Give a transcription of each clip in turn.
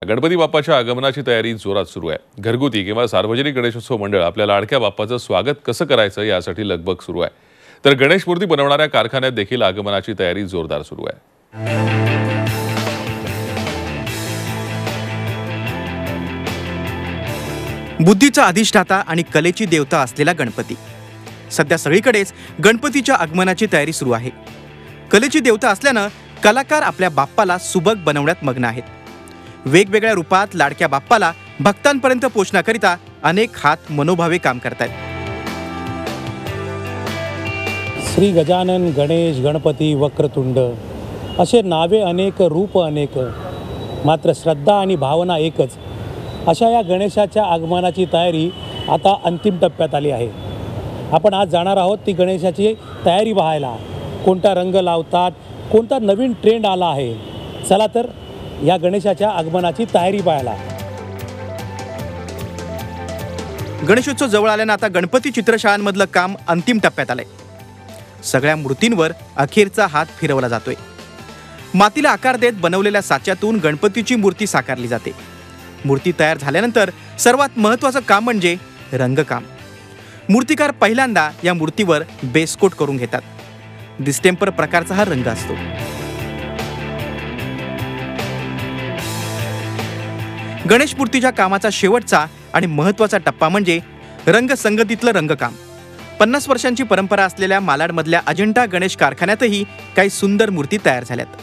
गणपती बाप्पाच्या आगमनाची तयारी जोरात सुरू आहे। घरगुती किंवा सार्वजनिक गणेशोत्सव मंडळ आपल्या लाडक्या बाप्पाचं स्वागत कसं करायचं यासाठी लगबग सुरू आहे। तर गणेश मूर्ती बनवणाऱ्या कारखान्यात देखील आगमनाची तयारी जोरदार सुरू आहे। बुद्धीचा अधिष्ठाता आणि कलेची देवता असलेला गणपती सध्या सगळीकडेच गणपतीच्या आगमनाची तयारी सुरू आहे। कलेची देवता असल्यानं कलाकार आपल्या बाप्पाला सुबक बनवण्यात मग्न आहेत। वेगवेगळ्या रूपात लाडक्या बाप्पाला भक्तांपर्यंत पोहोचण्याकरिता अनेक हात मनोभावे काम करतात। श्री गजानन, गणेश, गणपती, वक्रतुंड असे नावे अनेक, रूप अनेक, मात्र श्रद्धा आणि भावना एकच। अशा या गणेशाच्या आगमनाची तयारी आता अंतिम टप्प्यात आली आहे। आपण आज जाणार आहोत ती गणेशाची तयारी पाहायला। कोणता रंग लावतात, कोणता नवीन ट्रेंड आला आहे। चला तर या गणेशाच्या आगमनाची तयारी पाहायला। गणेशोत्सव जवळ आल्यानं आता गणपती चित्रशाळांमधलं काम अंतिम टप्प्यात आलंय। सगळ्या मूर्तींवर अखेरचा हात फिरवला जातोय। मातीला आकार देत बनवलेल्या साच्यातून गणपतीची मूर्ती साकारली जाते। मूर्ती तयार झाल्यानंतर सर्वात महत्त्वाचं काम म्हणजे रंगकाम। मूर्तिकार पहिल्यांदा या मूर्तीवर बेसकोट करून घेतात। डिस्टेंपर प्रकारचा हा रंग असतो। गणेश मूर्तीच्या कामाचा शेवटचा आणि महत्त्वाचा टप्पा म्हणजे रंगसंगतीतलं रंगकाम। 50 वर्षांची परंपरा असलेल्या मालाडमधल्या अजंठा गणेश कारखान्यातही काही सुंदर मूर्ती तयार झाल्यात।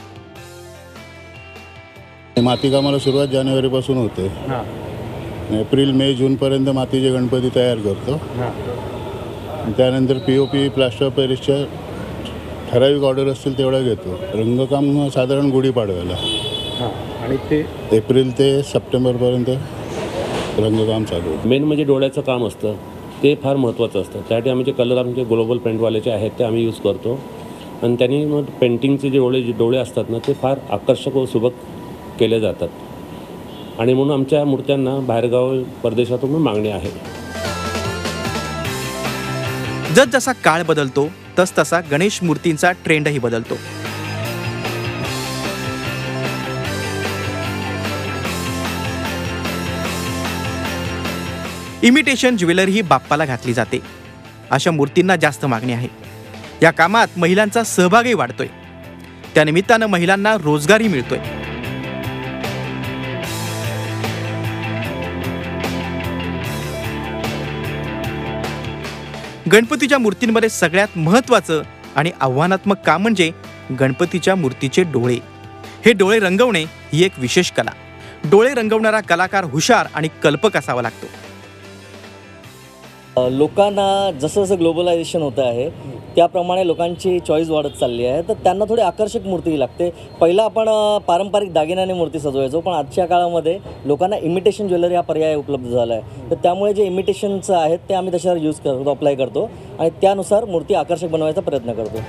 मातीकामाला सुरुवात जानेवारीपासून होते। एप्रिल, मे, जूनपर्यंत मातीचे गणपती तयार करतो। त्यानंतर POP, प्लास्टर ऑफ पॅरिसच्या ठराविक ऑर्डर असतील तेवढा घेतो। रंगकाम साधारण गुढीपाडव्याला आणि ते एप्रिल ते सप्टेंबरपर्यंत रंगकाम चालू आहे। मेन म्हणजे डोळ्याचं काम असतं, ते फार महत्त्वाचं असतं। त्यासाठी आम्ही जे कलर आमचे ग्लोबल पेंटवाल्याचे आहेत ते आम्ही यूज करतो। आणि त्यांनी मग पेंटिंगचे जे डोळे असतात ना ते फार आकर्षक व सुबक केले जातात। आणि म्हणून आमच्या मूर्त्यांना बाहेरगाव परदेशातून मागणी आहे। जसजसा काळ बदलतो तसतसा गणेश मूर्तींचा ट्रेंडही बदलतो। इमिटेशन ज्वेलरी ही बाप्पाला घातली जाते। अशा मूर्तींना जास्त मागणी आहे। या कामात महिलांचा सहभागही वाढतोय। त्यानिमित्तानं महिलांना रोजगारही मिळतोय। गणपतीच्या मूर्तींमध्ये सगळ्यात महत्त्वाचं आणि आव्हानात्मक काम म्हणजे गणपतीच्या मूर्तीचे डोळे। हे डोळे रंगवणे ही एक विशेष कला। डोळे रंगवणारा कलाकार हुशार आणि कल्पक असावा लागतो। लोकांना जसं जसं ग्लोबलायझेशन होतं आहे त्याप्रमाणे लोकांची चॉईस वाढत चालली आहे। तर त्यांना थोडी आकर्षक मूर्ती लागते। पहिला आपण पारंपरिक दागिन्याने मूर्ती सजवायचो, पण आजच्या काळामध्ये लोकांना इमिटेशन ज्वेलरी हा पर्याय उपलब्ध झाला आहे। तर त्यामुळे जे इमिटेशनचं आहेत ते आम्ही तशावर यूज करतो, अप्लाय करतो आणि त्यानुसार मूर्ती आकर्षक बनवायचा प्रयत्न करतो।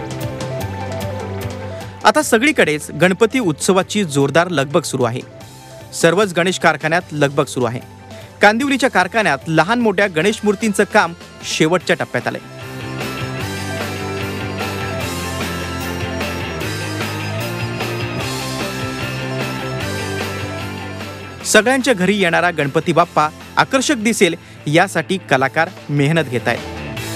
आता सगळीकडेच गणपती उत्सवाची जोरदार लगबग सुरू आहे। सर्वच गणेश कारखान्यात लगबग सुरू आहे। कांदिवलीच्या कारखान्यात लहान मोठ्या गणेश मूर्तींचं काम शेवटच्या टप्प्यात आलंय। सगळ्यांच्या घरी येणारा गणपती बाप्पा आकर्षक दिसेल यासाठी कलाकार मेहनत घेत आहेत।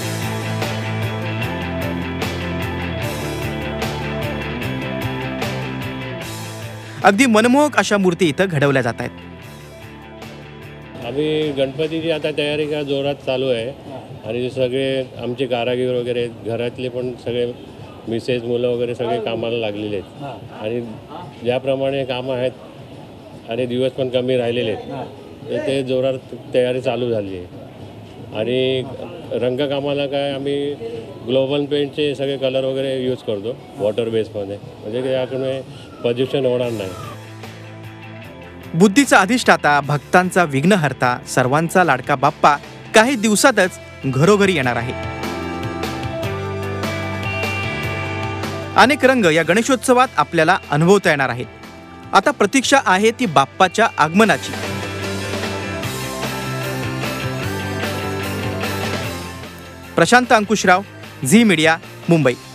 अगदी मनमोहक अशा मूर्ती इथं घडवल्या जात आहेत। आम्ही गणपतीची आता तयारी का जोरात चालू आहे। आणि सगळे आमचे कारागीर वगैरे घरातले पण सगळे मिसेस, मुलं वगैरे सगळे कामाला लागलेले आहेत। आणि ज्याप्रमाणे कामं आहेत आणि दिवस पण कमी राहिलेले आहेत तर ते जोरात तयारी चालू झाली आहे। आणि रंगकामाला काय आम्ही ग्लोबल पेंटचे सगळे कलर वगैरे यूज करतो वॉटर बेसमध्ये, म्हणजे त्याकडे प्रदूषण होणार नाही। बुद्धीचा अधिष्ठाता, भक्तांचा विघ्नहर्ता, सर्वांचा लाडका बाप्पा काही दिवसातच घरोघरी येणार आहे। अनेक रंग या गणेशोत्सवात आपल्याला अनुभवता येणार आहेत। आता प्रतीक्षा आहे ती बाप्पाच्या आगमनाची। प्रशांत अंकुशराव, झी मीडिया, मुंबई।